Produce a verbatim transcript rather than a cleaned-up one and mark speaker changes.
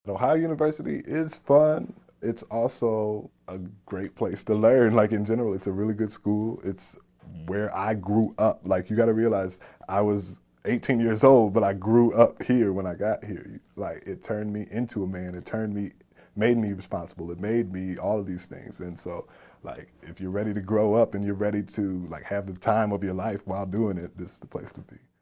Speaker 1: Ohio University is fun. It's also a great place to learn. Like in general, it's a really good school. It's where I grew up. Like you got to realize I was eighteen years old, but I grew up here when I got here. Like it turned me into a man. It turned me, made me responsible. It made me all of these things. And so like if you're ready to grow up and you're ready to like have the time of your life while doing it, this is the place to be.